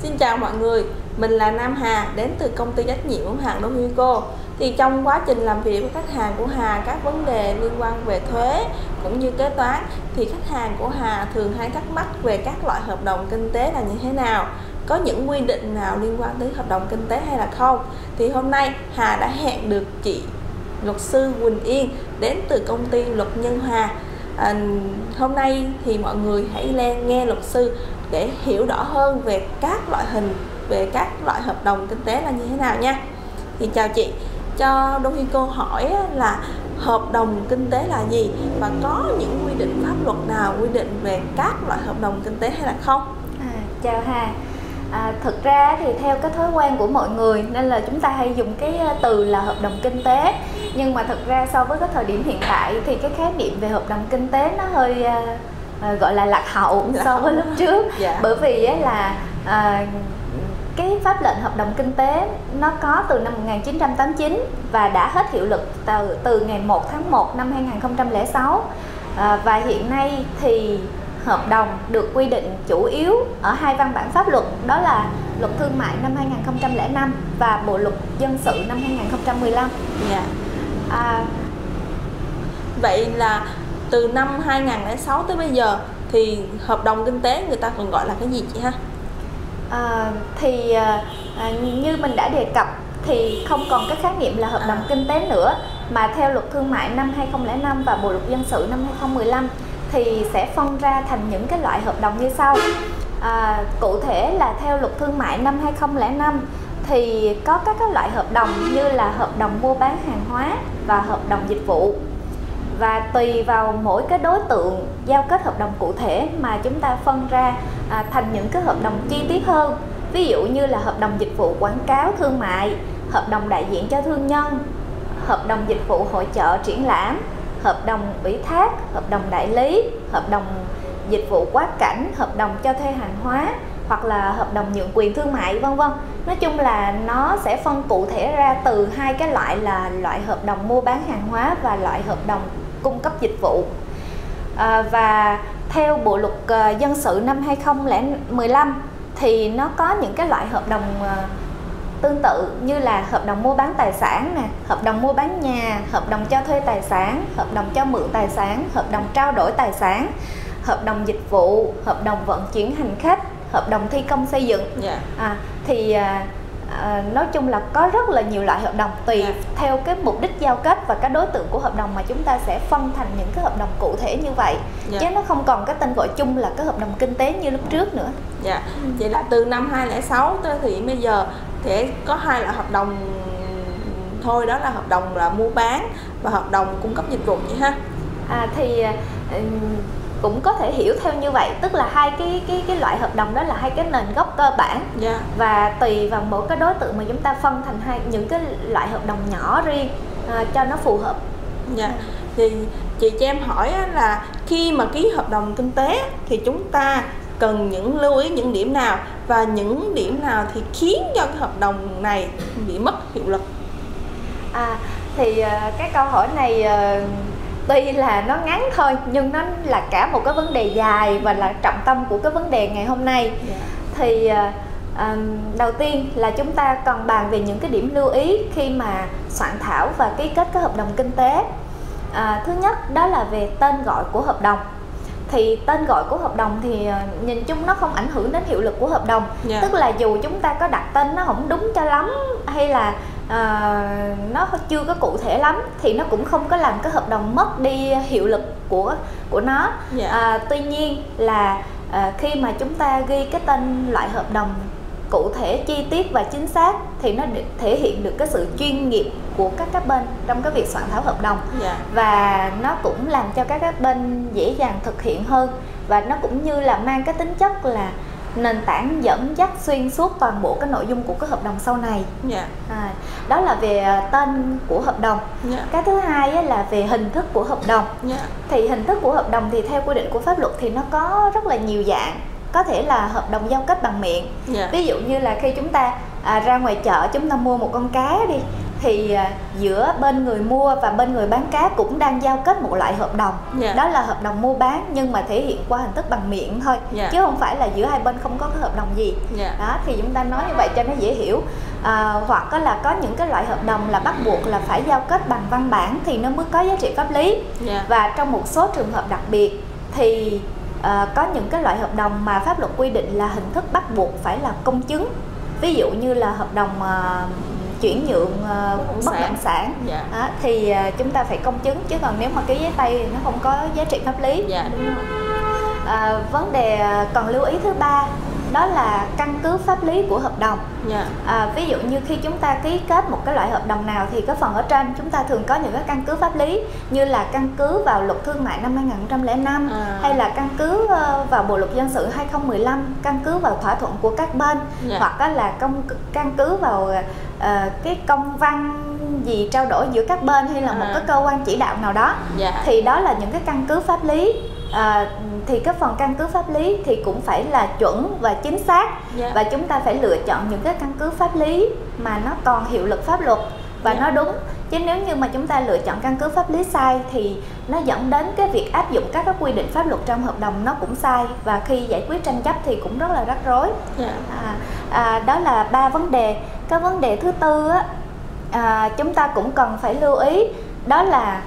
Xin chào mọi người, mình là Nam Hà đến từ công ty trách nhiệm hữu hạn Domico. Thì trong quá trình làm việc với khách hàng của Hà các vấn đề liên quan về thuế cũng như kế toán thì khách hàng của Hà thường hay thắc mắc về các loại hợp đồng kinh tế là như thế nào, có những quy định nào liên quan tới hợp đồng kinh tế hay là không. Thì hôm nay Hà đã hẹn được chị luật sư Quỳnh Yên đến từ công ty Luật Nhân Hòa. Hôm nay thì mọi người hãy lên nghe luật sư để hiểu rõ hơn về các loại hình, về các loại hợp đồng kinh tế là như thế nào nha. Thì chào chị, cho Domico hỏi là hợp đồng kinh tế là gì và có những quy định pháp luật nào quy định về các loại hợp đồng kinh tế hay là không? Chào Hà. Thực ra thì theo cái thói quen của mọi người nên là chúng ta hay dùng cái từ là hợp đồng kinh tế, nhưng mà thực ra so với cái thời điểm hiện tại thì cái khái niệm về hợp đồng kinh tế nó hơi gọi là lạc hậu so với lúc trước. Bởi vì là cái pháp lệnh hợp đồng kinh tế nó có từ năm 1989 và đã hết hiệu lực từ ngày 1 tháng 1 năm 2006. Và hiện nay thì hợp đồng được quy định chủ yếu ở hai văn bản pháp luật, đó là Luật Thương mại năm 2005 và Bộ Luật Dân sự năm 2015. Vậy là từ năm 2006 tới bây giờ thì hợp đồng kinh tế người ta còn gọi là cái gì chị ha? Như mình đã đề cập thì không còn cái khái niệm là hợp đồng kinh tế nữa, mà theo Luật Thương mại năm 2005 và Bộ Luật Dân sự năm 2015 thì sẽ phân ra thành những cái loại hợp đồng như sau. Cụ thể là theo Luật Thương mại năm 2005 thì có các cái loại hợp đồng như là hợp đồng mua bán hàng hóa và hợp đồng dịch vụ, và tùy vào mỗi cái đối tượng giao kết hợp đồng cụ thể mà chúng ta phân ra thành những cái hợp đồng chi tiết hơn. Ví dụ như là hợp đồng dịch vụ quảng cáo thương mại, hợp đồng đại diện cho thương nhân, hợp đồng dịch vụ hội chợ triển lãm, hợp đồng ủy thác, hợp đồng đại lý, hợp đồng dịch vụ quá cảnh, hợp đồng cho thuê hàng hóa, hoặc là hợp đồng nhượng quyền thương mại, vân vân. Nói chung là nó sẽ phân cụ thể ra từ hai cái loại là loại hợp đồng mua bán hàng hóa và loại hợp đồng cung cấp dịch vụ. Và theo Bộ Luật Dân sự năm 2015 thì nó có những cái loại hợp đồng tương tự như là hợp đồng mua bán tài sản nè, hợp đồng mua bán nhà, hợp đồng cho thuê tài sản, hợp đồng cho mượn tài sản, hợp đồng trao đổi tài sản, hợp đồng dịch vụ, hợp đồng vận chuyển hành khách, hợp đồng thi công xây dựng. Nói chung là có rất là nhiều loại hợp đồng tùy theo cái mục đích giao kết và cái đối tượng của hợp đồng mà chúng ta sẽ phân thành những cái hợp đồng cụ thể như vậy. Chứ nó không còn cái tên gọi chung là cái hợp đồng kinh tế như lúc trước nữa. Vậy là từ năm 2006 tới thì bây giờ thì có hai loại hợp đồng thôi, đó là hợp đồng là mua bán và hợp đồng cung cấp dịch vụ vậy ha? Cũng có thể hiểu theo như vậy, tức là hai cái loại hợp đồng đó là hai cái nền gốc cơ bản. Và tùy vào mỗi cái đối tượng mà chúng ta phân thành những cái loại hợp đồng nhỏ riêng cho nó phù hợp. Thì chị cho em hỏi là khi mà ký hợp đồng kinh tế thì chúng ta cần những lưu ý những điểm nào và những điểm nào thì khiến cho cái hợp đồng này bị mất hiệu lực? Cái câu hỏi này tuy là nó ngắn thôi nhưng nó là cả một cái vấn đề dài và là trọng tâm của cái vấn đề ngày hôm nay. Đầu tiên là chúng ta cần bàn về những cái điểm lưu ý khi mà soạn thảo và ký kết cái hợp đồng kinh tế. Thứ nhất đó là về tên gọi của hợp đồng. Thì tên gọi của hợp đồng thì nhìn chung nó không ảnh hưởng đến hiệu lực của hợp đồng. Tức là dù chúng ta có đặt tên nó không đúng cho lắm hay là nó chưa có cụ thể lắm thì nó cũng không có làm cái hợp đồng mất đi hiệu lực của nó. Tuy nhiên là khi mà chúng ta ghi cái tên loại hợp đồng cụ thể, chi tiết và chính xác thì nó thể hiện được cái sự chuyên nghiệp của các bên trong cái việc soạn thảo hợp đồng. Và nó cũng làm cho các bên dễ dàng thực hiện hơn, và nó cũng như là mang cái tính chất là nền tảng dẫn dắt xuyên suốt toàn bộ cái nội dung của cái hợp đồng sau này. Đó là về tên của hợp đồng. Cái thứ hai là về hình thức của hợp đồng. Thì hình thức của hợp đồng thì theo quy định của pháp luật thì nó có rất là nhiều dạng. Có thể là hợp đồng giao kết bằng miệng. Ví dụ như là khi chúng ta ra ngoài chợ chúng ta mua một con cá đi, thì giữa bên người mua và bên người bán cát cũng đang giao kết một loại hợp đồng. Đó là hợp đồng mua bán nhưng mà thể hiện qua hình thức bằng miệng thôi, chứ không phải là giữa hai bên không có cái hợp đồng gì. Đó, thì chúng ta nói như vậy cho nó dễ hiểu. Hoặc là có những cái loại hợp đồng là bắt buộc là phải giao kết bằng văn bản thì nó mới có giá trị pháp lý. Và trong một số trường hợp đặc biệt thì có những cái loại hợp đồng mà pháp luật quy định là hình thức bắt buộc phải là công chứng. Ví dụ như là hợp đồng chuyển nhượng bất động sản thì chúng ta phải công chứng, chứ còn nếu mà ký giấy tay thì nó không có giá trị pháp lý. Đúng rồi. Vấn đề còn lưu ý thứ ba đó là căn cứ pháp lý của hợp đồng. Ví dụ như khi chúng ta ký kết một cái loại hợp đồng nào thì cái phần ở trên chúng ta thường có những cái căn cứ pháp lý, như là căn cứ vào luật thương mại năm 2005, hay là căn cứ vào Bộ luật dân sự 2015, căn cứ vào thỏa thuận của các bên, hoặc là căn cứ vào cái công văn gì trao đổi giữa các bên, hay là một cái cơ quan chỉ đạo nào đó. Thì đó là những cái căn cứ pháp lý. Thì cái phần căn cứ pháp lý thì cũng phải là chuẩn và chính xác. Và chúng ta phải lựa chọn những cái căn cứ pháp lý mà nó còn hiệu lực pháp luật và nó đúng. Chứ nếu như mà chúng ta lựa chọn căn cứ pháp lý sai thì nó dẫn đến cái việc áp dụng các cái quy định pháp luật trong hợp đồng nó cũng sai, và khi giải quyết tranh chấp thì cũng rất là rắc rối. Đó là 3 vấn đề. Cái vấn đề thứ tư chúng ta cũng cần phải lưu ý, đó là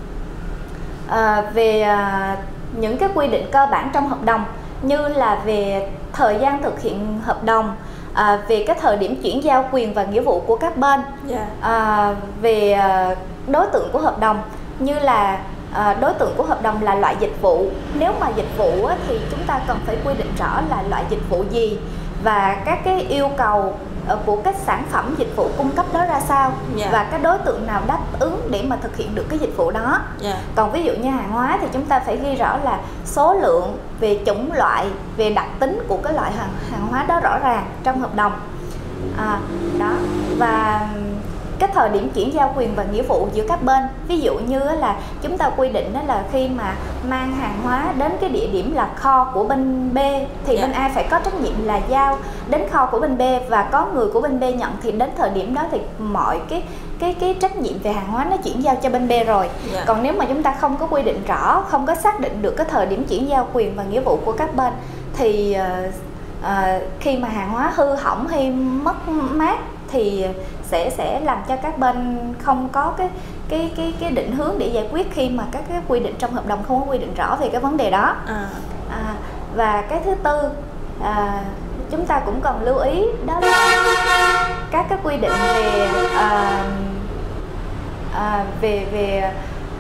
về những cái quy định cơ bản trong hợp đồng, như là về thời gian thực hiện hợp đồng, về cái thời điểm chuyển giao quyền và nghĩa vụ của các bên, về đối tượng của hợp đồng, như là đối tượng của hợp đồng là loại dịch vụ. Nếu mà dịch vụ thì chúng ta cần phải quy định rõ là loại dịch vụ gì và các cái yêu cầu của các sản phẩm dịch vụ cung cấp đó ra sao, và cái đối tượng nào đáp ứng để mà thực hiện được cái dịch vụ đó. Còn ví dụ như hàng hóa thì chúng ta phải ghi rõ là số lượng, về chủng loại, về đặc tính của cái loại hàng hóa đó rõ ràng trong hợp đồng. Đó. Và cái thời điểm chuyển giao quyền và nghĩa vụ giữa các bên, ví dụ như là chúng ta quy định đó là khi mà mang hàng hóa đến cái địa điểm là kho của bên B thì bên A phải có trách nhiệm là giao đến kho của bên B, và có người của bên B nhận thì đến thời điểm đó thì mọi cái trách nhiệm về hàng hóa nó chuyển giao cho bên B rồi. Còn nếu mà chúng ta không có quy định rõ, không có xác định được cái thời điểm chuyển giao quyền và nghĩa vụ của các bên thì khi mà hàng hóa hư hỏng hay mất mát thì sẽ làm cho các bên không có cái định hướng để giải quyết, khi mà các cái quy định trong hợp đồng không có quy định rõ về cái vấn đề đó. Và cái thứ tư chúng ta cũng cần lưu ý, đó là các cái quy định về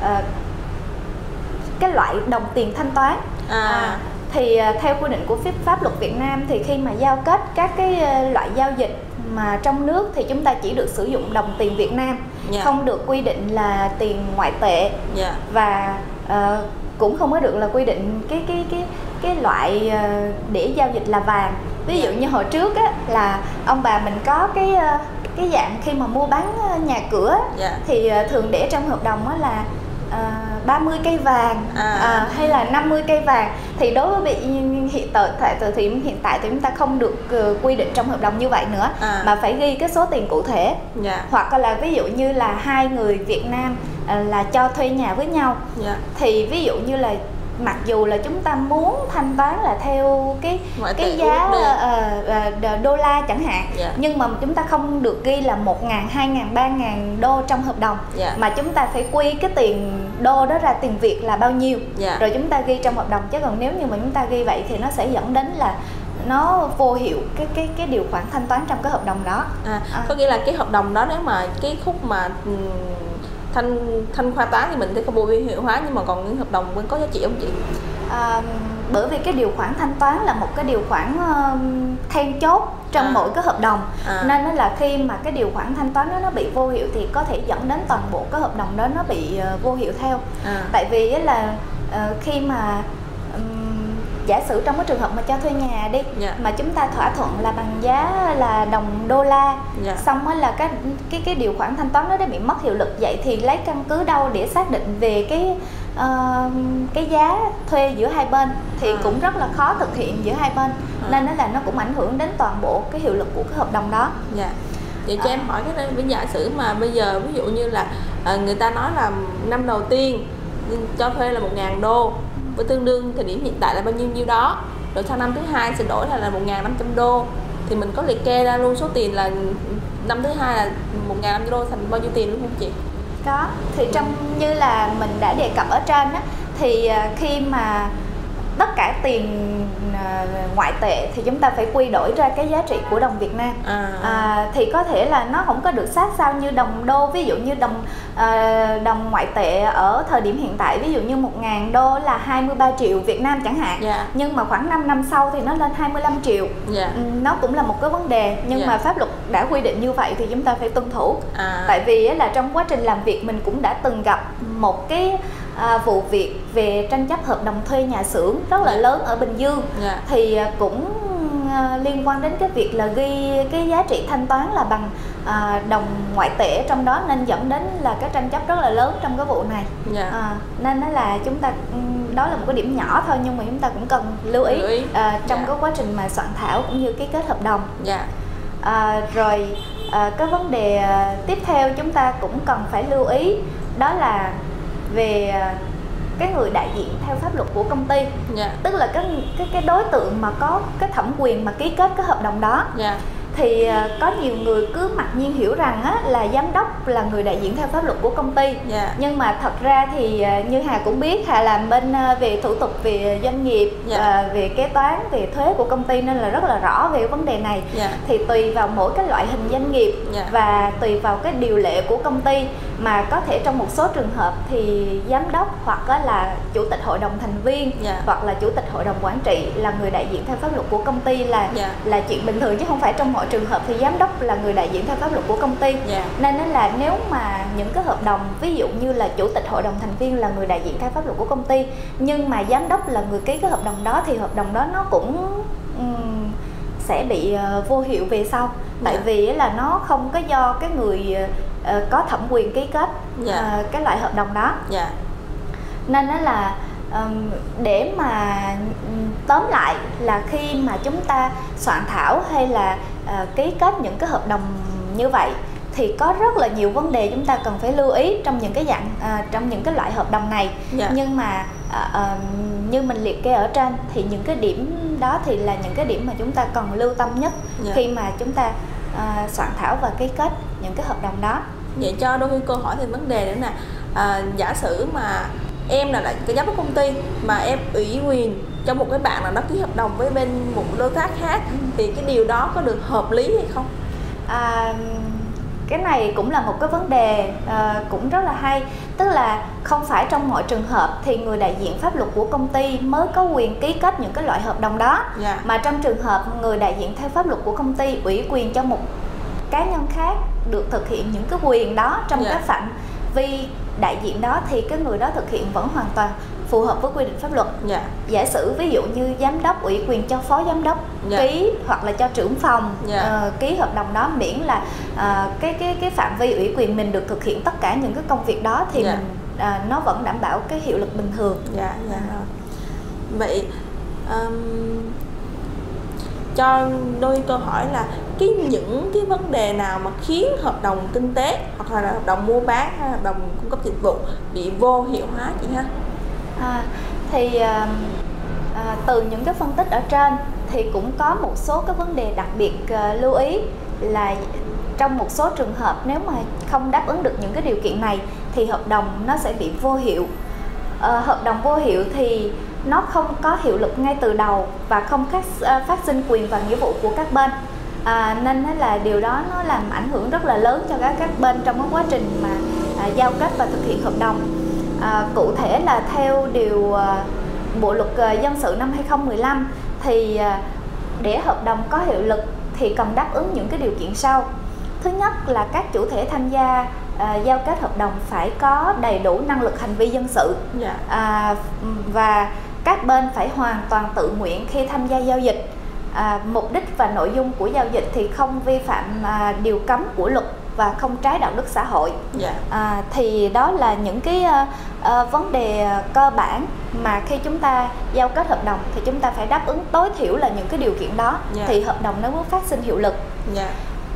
cái loại đồng tiền thanh toán. Thì theo quy định của pháp luật Việt Nam thì khi mà giao kết các cái loại giao dịch mà trong nước thì chúng ta chỉ được sử dụng đồng tiền Việt Nam, không được quy định là tiền ngoại tệ, và cũng không có được là quy định cái loại để giao dịch là vàng. Ví dụ như hồi trước là ông bà mình có cái dạng khi mà mua bán nhà cửa thì thường để trong hợp đồng là 30 cây vàng hay là 50 cây vàng. Thì đối với hiện tại thì chúng ta không được quy định trong hợp đồng như vậy nữa, mà phải ghi cái số tiền cụ thể. Hoặc là ví dụ như là hai người Việt Nam là cho thuê nhà với nhau, thì ví dụ như là mặc dù là chúng ta muốn thanh toán là theo cái giá đô la chẳng hạn, nhưng mà chúng ta không được ghi là 1.000, 2.000, 3.000 đô trong hợp đồng, mà chúng ta phải quy cái tiền đô đó ra tiền Việt là bao nhiêu, rồi chúng ta ghi trong hợp đồng. Chứ còn nếu như mà chúng ta ghi vậy thì nó sẽ dẫn đến là nó vô hiệu cái điều khoản thanh toán trong cái hợp đồng đó. Có nghĩa là cái hợp đồng đó, nếu mà cái khúc mà thanh khoa toán thì mình sẽ không vô hiệu hóa, nhưng mà còn những hợp đồng vẫn có giá trị không chị? Bởi vì cái điều khoản thanh toán là một cái điều khoản then chốt trong mỗi cái hợp đồng, nên nó là khi mà cái điều khoản thanh toán đó nó bị vô hiệu thì có thể dẫn đến toàn bộ cái hợp đồng đó nó bị vô hiệu theo. Tại vì là khi mà giả sử trong cái trường hợp mà cho thuê nhà đi, mà chúng ta thỏa thuận là bằng giá là đồng đô la, xong là cái điều khoản thanh toán đó đã bị mất hiệu lực, vậy thì lấy căn cứ đâu để xác định về cái giá thuê giữa hai bên thì cũng rất là khó thực hiện giữa hai bên, nên nó cũng ảnh hưởng đến toàn bộ cái hiệu lực của cái hợp đồng đó. Vậy cho em hỏi cái đây, với giả sử mà bây giờ ví dụ như là người ta nói là năm đầu tiên cho thuê là 1.000 đô, với tương đương thời điểm hiện tại là bao nhiêu nhiêu đó, rồi sau năm thứ hai sẽ đổi là 1.500 đô, thì mình có liệt kê ra luôn số tiền là năm thứ hai là 1.500 đô thành bao nhiêu tiền đúng không chị? Có, thì trong như là mình đã đề cập ở trên á, thì khi mà tất cả tiền ngoại tệ thì chúng ta phải quy đổi ra cái giá trị của đồng Việt Nam. Thì có thể là nó không có được sát sao như đồng đô, ví dụ như đồng ngoại tệ ở thời điểm hiện tại, ví dụ như 1.000 đô là 23 triệu Việt Nam chẳng hạn. Nhưng mà khoảng 5 năm sau thì nó lên 25 triệu. Nó cũng là một cái vấn đề, nhưng mà pháp luật đã quy định như vậy thì chúng ta phải tuân thủ. Tại vì là trong quá trình làm việc mình cũng đã từng gặp một cái vụ việc về tranh chấp hợp đồng thuê nhà xưởng rất là lớn ở Bình Dương. Thì cũng liên quan đến cái việc là ghi cái giá trị thanh toán là bằng đồng ngoại tệ trong đó, nên dẫn đến là cái tranh chấp rất là lớn trong cái vụ này. Nên đó là chúng ta, đó là một cái điểm nhỏ thôi, nhưng mà chúng ta cũng cần lưu ý trong cái quá trình mà soạn thảo cũng như ký kết hợp đồng. Rồi cái vấn đề tiếp theo chúng ta cũng cần phải lưu ý đó là về cái người đại diện theo pháp luật của công ty. Tức là cái đối tượng mà có cái thẩm quyền mà ký kết cái hợp đồng đó. Thì có nhiều người cứ mặc nhiên hiểu rằng á, là giám đốc là người đại diện theo pháp luật của công ty. Nhưng mà thật ra thì như Hà cũng biết, Hà làm bên về thủ tục về doanh nghiệp, về kế toán, về thuế của công ty, nên là rất là rõ về vấn đề này. Thì tùy vào mỗi cái loại hình doanh nghiệp và tùy vào cái điều lệ của công ty, mà có thể trong một số trường hợp thì giám đốc hoặc là chủ tịch hội đồng thành viên hoặc là chủ tịch hội đồng quản trị là người đại diện theo pháp luật của công ty là chuyện bình thường, chứ không phải trong mọi trường hợp thì giám đốc là người đại diện theo pháp luật của công ty. Nên là nếu mà những cái hợp đồng ví dụ như là chủ tịch hội đồng thành viên là người đại diện theo pháp luật của công ty, nhưng mà giám đốc là người ký cái hợp đồng đó, thì hợp đồng đó nó cũng sẽ bị vô hiệu về sau. Tại vì là nó không có do cái người có thẩm quyền ký kết cái loại hợp đồng đó. Nên đó là để mà tóm lại là khi mà chúng ta soạn thảo hay là ký kết những cái hợp đồng như vậy thì có rất là nhiều vấn đề chúng ta cần phải lưu ý trong những cái dạng trong những cái loại hợp đồng này. Nhưng mà như mình liệt kê ở trên thì những cái điểm đó thì là những cái điểm mà chúng ta cần lưu tâm nhất khi mà chúng ta soạn thảo và ký kết những cái hợp đồng đó. Vậy cho đôi câu hỏi thêm vấn đề nữa nè, giả sử mà em là cái giám đốc công ty mà em ủy quyền cho một cái bạn nào đó ký hợp đồng với bên một đối tác khác, thì cái điều đó có được hợp lý hay không? Cái này cũng là một cái vấn đề cũng rất là hay. Tức là không phải trong mọi trường hợp thì người đại diện pháp luật của công ty mới có quyền ký kết những cái loại hợp đồng đó. Mà trong trường hợp người đại diện theo pháp luật của công ty ủy quyền cho một cá nhân khác được thực hiện những cái quyền đó trong cái phạm vi đại diện đó, thì cái người đó thực hiện vẫn hoàn toàn phù hợp với quy định pháp luật. Giả sử ví dụ như giám đốc ủy quyền cho phó giám đốc ký, hoặc là cho trưởng phòng ký hợp đồng đó, miễn là cái phạm vi ủy quyền mình được thực hiện tất cả những cái công việc đó thì mình nó vẫn đảm bảo cái hiệu lực bình thường. Vậy cho đôi câu hỏi là những cái vấn đề nào mà khiến hợp đồng kinh tế hoặc là hợp đồng mua bán hay hợp đồng cung cấp dịch vụ bị vô hiệu hóa chị ha? Thì từ những cái phân tích ở trên thì cũng có một số cái vấn đề đặc biệt lưu ý, là trong một số trường hợp nếu mà không đáp ứng được những cái điều kiện này thì hợp đồng nó sẽ bị vô hiệu. Hợp đồng vô hiệu thì nó không có hiệu lực ngay từ đầu và không phát sinh quyền và nghĩa vụ của các bên. Nên là điều đó nó làm ảnh hưởng rất là lớn cho các bên trong cái quá trình mà giao kết và thực hiện hợp đồng. Cụ thể là theo điều Bộ luật dân sự năm 2015 thì để hợp đồng có hiệu lực thì cần đáp ứng những cái điều kiện sau. Thứ nhất là các chủ thể tham gia giao kết hợp đồng phải có đầy đủ năng lực hành vi dân sự, và các bên phải hoàn toàn tự nguyện khi tham gia giao dịch. Mục đích và nội dung của giao dịch thì không vi phạm điều cấm của luật và không trái đạo đức xã hội. Thì đó là những cái vấn đề cơ bản mà khi chúng ta giao kết hợp đồng thì chúng ta phải đáp ứng tối thiểu là những cái điều kiện đó thì hợp đồng nó mới phát sinh hiệu lực.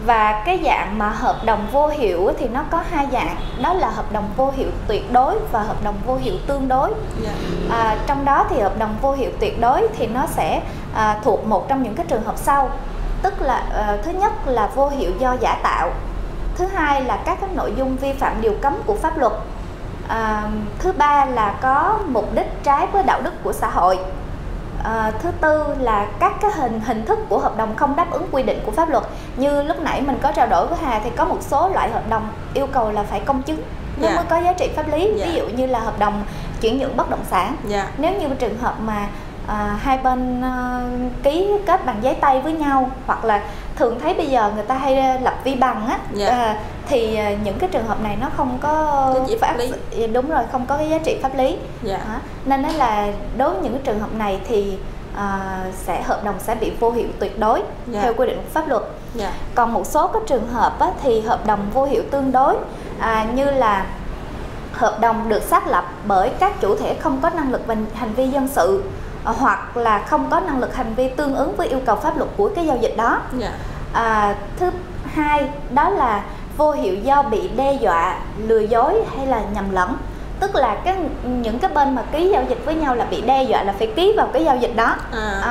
Và cái dạng mà hợp đồng vô hiệu thì nó có hai dạng, đó là hợp đồng vô hiệu tuyệt đối và hợp đồng vô hiệu tương đối. Trong đó thì hợp đồng vô hiệu tuyệt đối thì nó sẽ thuộc một trong những cái trường hợp sau, tức là thứ nhất là vô hiệu do giả tạo, thứ hai là các cái nội dung vi phạm điều cấm của pháp luật, thứ ba là có mục đích trái với đạo đức của xã hội, thứ tư là các cái hình thức của hợp đồng không đáp ứng quy định của pháp luật. Như lúc nãy mình có trao đổi với Hà thì có một số loại hợp đồng yêu cầu là phải công chứng nó mới có giá trị pháp lý. Ví dụ như là hợp đồng chuyển nhượng bất động sản. Nếu như trường hợp mà hai bên ký kết bằng giấy tay với nhau, hoặc là thường thấy bây giờ người ta hay lập vi bằng á, thì những cái trường hợp này nó không có pháp lý. Đúng rồi, không có cái giá trị pháp lý. Nên đó là đối với những cái trường hợp này thì hợp đồng sẽ bị vô hiệu tuyệt đối theo quy định của pháp luật. Còn một số các trường hợp á, thì hợp đồng vô hiệu tương đối, như là hợp đồng được xác lập bởi các chủ thể không có năng lực về hành vi dân sự, hoặc là không có năng lực hành vi tương ứng với yêu cầu pháp luật của cái giao dịch đó. Thứ hai đó là vô hiệu do bị đe dọa, lừa dối hay là nhầm lẫn, tức là những cái bên mà ký giao dịch với nhau là bị đe dọa là phải ký vào cái giao dịch đó,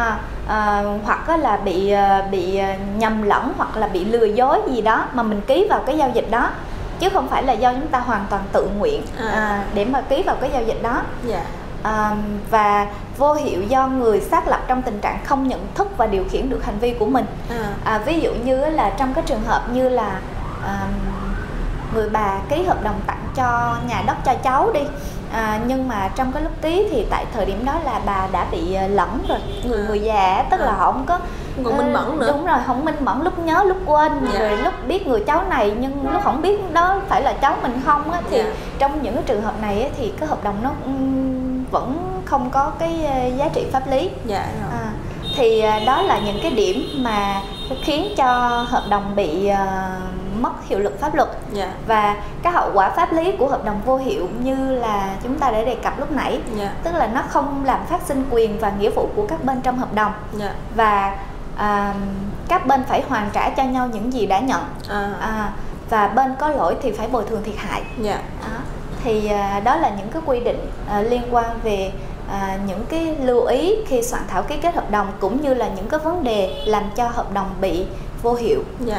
hoặc là bị nhầm lẫn hoặc là bị lừa dối gì đó mà mình ký vào cái giao dịch đó, chứ không phải là do chúng ta hoàn toàn tự nguyện để mà ký vào cái giao dịch đó. Và vô hiệu do người xác lập trong tình trạng không nhận thức và điều khiển được hành vi của mình. Ví dụ như là trong cái trường hợp như là người bà ký hợp đồng tặng cho nhà đất cho cháu đi, nhưng mà trong cái lúc ký thì tại thời điểm đó là bà đã bị lẫn rồi, người già tức là họ không có minh mẫn nữa. Đúng rồi, không minh mẫn, lúc nhớ lúc quên, rồi lúc biết người cháu này nhưng lúc không biết đó phải là cháu mình không á, thì trong những cái trường hợp này á, thì cái hợp đồng nó vẫn không có cái giá trị pháp lý. Thì đó là những cái điểm mà khiến cho hợp đồng bị mất hiệu lực pháp luật. Và cái hậu quả pháp lý của hợp đồng vô hiệu như là chúng ta đã đề cập lúc nãy, tức là nó không làm phát sinh quyền và nghĩa vụ của các bên trong hợp đồng, và các bên phải hoàn trả cho nhau những gì đã nhận, và bên có lỗi thì phải bồi thường thiệt hại. Thì đó là những cái quy định liên quan về những cái lưu ý khi soạn thảo ký kết hợp đồng, cũng như là những cái vấn đề làm cho hợp đồng bị vô hiệu.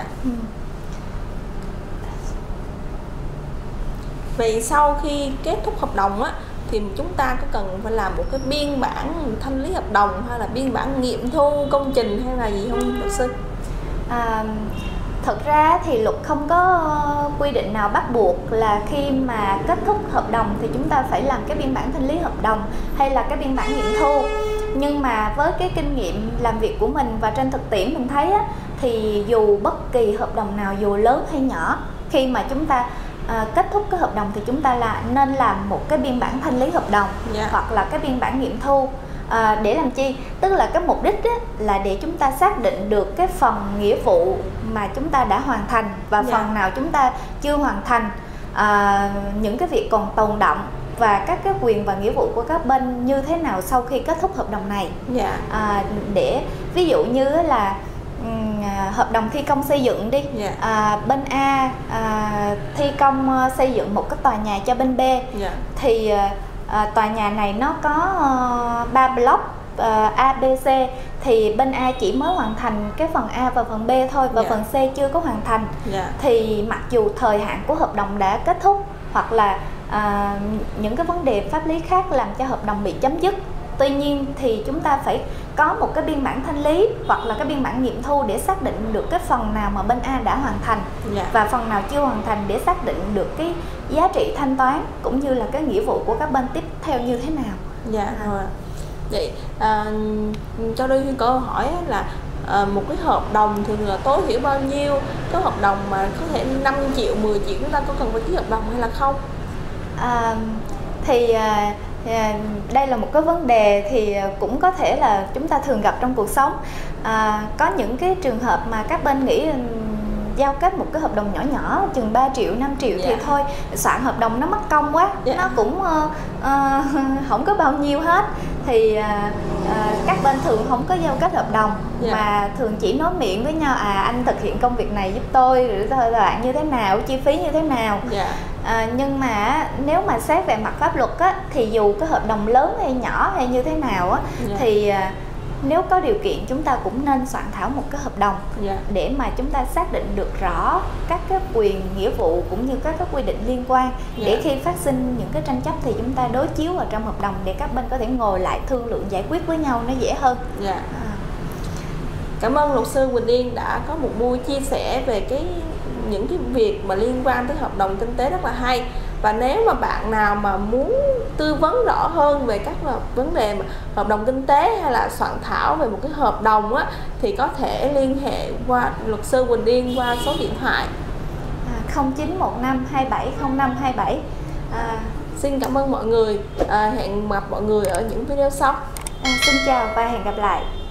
Vậy sau khi kết thúc hợp đồng á, thì chúng ta có cần phải làm một cái biên bản thanh lý hợp đồng hay là biên bản nghiệm thu công trình hay là gì không luật sư? Thật ra thì luật không có quy định nào bắt buộc là khi mà kết thúc hợp đồng thì chúng ta phải làm cái biên bản thanh lý hợp đồng hay là cái biên bản nghiệm thu. Nhưng mà với cái kinh nghiệm làm việc của mình và trên thực tiễn mình thấy á, thì dù bất kỳ hợp đồng nào dù lớn hay nhỏ, khi mà chúng ta kết thúc cái hợp đồng thì chúng ta nên làm một cái biên bản thanh lý hợp đồng hoặc là cái biên bản nghiệm thu. Để làm chi? Tức là cái mục đích là để chúng ta xác định được cái phần nghĩa vụ mà chúng ta đã hoàn thành và phần nào chúng ta chưa hoàn thành, những cái việc còn tồn đọng và các cái quyền và nghĩa vụ của các bên như thế nào sau khi kết thúc hợp đồng này. Để ví dụ như là hợp đồng thi công xây dựng đi, bên A thi công xây dựng một cái tòa nhà cho bên B, thì tòa nhà này nó có 3 block A, B, C, thì bên A chỉ mới hoàn thành cái phần A và phần B thôi, và phần C chưa có hoàn thành. Thì mặc dù thời hạn của hợp đồng đã kết thúc, hoặc là những cái vấn đề pháp lý khác làm cho hợp đồng bị chấm dứt, tuy nhiên thì chúng ta phải có một cái biên bản thanh lý hoặc là cái biên bản nghiệm thu để xác định được cái phần nào mà bên A đã hoàn thành và phần nào chưa hoàn thành, để xác định được cái giá trị thanh toán cũng như là cái nghĩa vụ của các bên tiếp theo như thế nào. Rồi. Vậy cho đi câu hỏi là một cái hợp đồng thường là tối thiểu bao nhiêu? Có hợp đồng mà có thể 5 triệu, 10 triệu chúng ta có cần phải ký hợp đồng hay là không? Đây là một cái vấn đề thì cũng có thể là chúng ta thường gặp trong cuộc sống. Có những cái trường hợp mà các bên nghĩ giao kết một cái hợp đồng nhỏ nhỏ chừng 3 triệu, 5 triệu thì thôi, soạn hợp đồng nó mất công quá, nó cũng không có bao nhiêu hết. thì các bên thường không có giao kết hợp đồng, mà thường chỉ nói miệng với nhau, anh thực hiện công việc này giúp tôi, rồi thời đoạn như thế nào, chi phí như thế nào. Nhưng mà nếu mà xét về mặt pháp luật á, thì dù cái hợp đồng lớn hay nhỏ hay như thế nào á, thì nếu có điều kiện chúng ta cũng nên soạn thảo một cái hợp đồng để mà chúng ta xác định được rõ các cái quyền nghĩa vụ cũng như các cái quy định liên quan, để khi phát sinh những cái tranh chấp thì chúng ta đối chiếu vào trong hợp đồng để các bên có thể ngồi lại thương lượng giải quyết với nhau nó dễ hơn. Cảm ơn luật sư Quỳnh Yên đã có một buổi chia sẻ về những cái việc mà liên quan tới hợp đồng kinh tế rất là hay. Và nếu mà bạn nào mà muốn tư vấn rõ hơn về các vấn đề mà hợp đồng kinh tế hay là soạn thảo về một cái hợp đồng á, thì có thể liên hệ qua luật sư Quỳnh Yên qua số điện thoại 0915 270527. Xin cảm ơn mọi người, hẹn gặp mọi người ở những video sau. Xin chào và hẹn gặp lại.